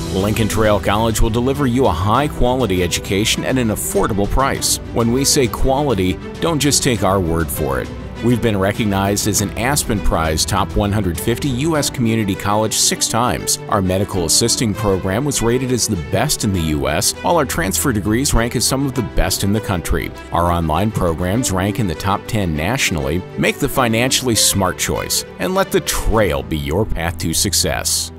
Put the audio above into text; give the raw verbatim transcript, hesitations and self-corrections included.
Lincoln Trail College will deliver you a high-quality education at an affordable price. When we say quality, don't just take our word for it. We've been recognized as an Aspen Prize Top one hundred fifty U S Community College six times. Our medical assisting program was rated as the best in the U S, while our transfer degrees rank as some of the best in the country. Our online programs rank in the top ten nationally. Make the financially smart choice and let the trail be your path to success.